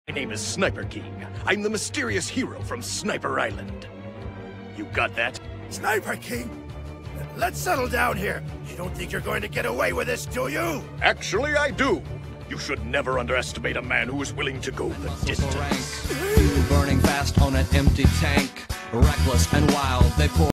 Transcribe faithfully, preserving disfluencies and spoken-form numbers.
My name is Sniper King. I'm the mysterious hero from Sniper Island. You got that? Sniper King? Let's settle down here. You don't think you're going to get away with this, do you? Actually, I do. You should never underestimate a man who is willing to go the distance. Burning fast on an empty tank, reckless and wild, they pour